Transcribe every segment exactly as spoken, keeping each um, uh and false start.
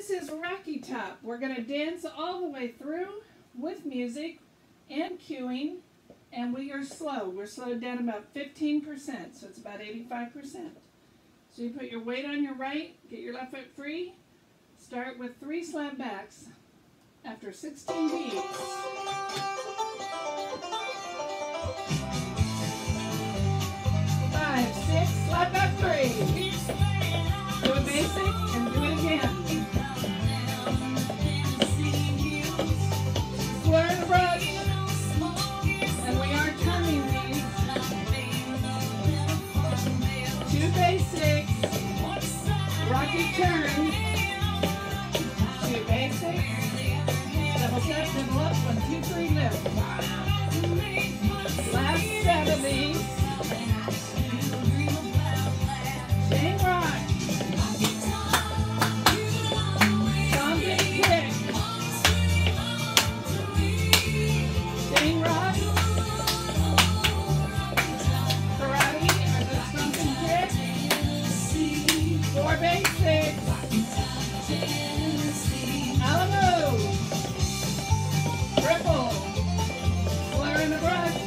This is Rocky Top. We're going to dance all the way through with music and cueing, and we are slow. We're slowed down about fifteen percent, so it's about eighty-five percent. So you put your weight on your right, get your left foot free, start with three slap backs after sixteen beats. Five, six, slap back three. Do a basic and do it again. Fleur the brush. And we are turning these. Two basics. Rocky turn. Two basics. Double step, double up. One, two, three, lift. Last set of these. Chain rock. Stomping kick. Chain rock. Karate or the stomping kick. Four basics. Alamo. Triple. Fleur in the brush.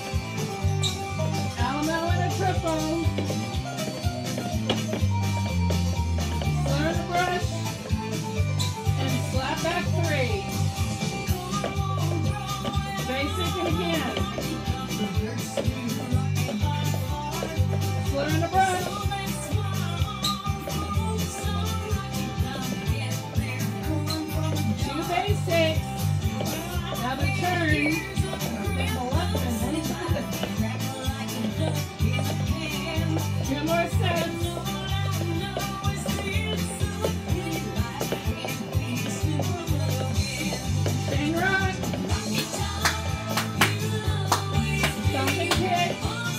Alamo and a triple. Fleur in the brush. And slap back three. Basic and again. Fleur in the brush. Two basics. Now the turn. Then the left and then two more sets. Chain rock. Stomping kick.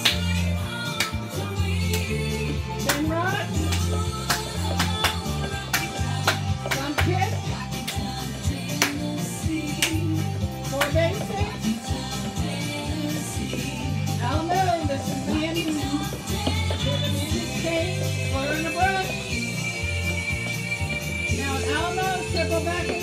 Chain rock. Stomp kick. Four basics. Alamo, this is the ending. Hear the music change. Fleur in the brush. Now Alamo, triple back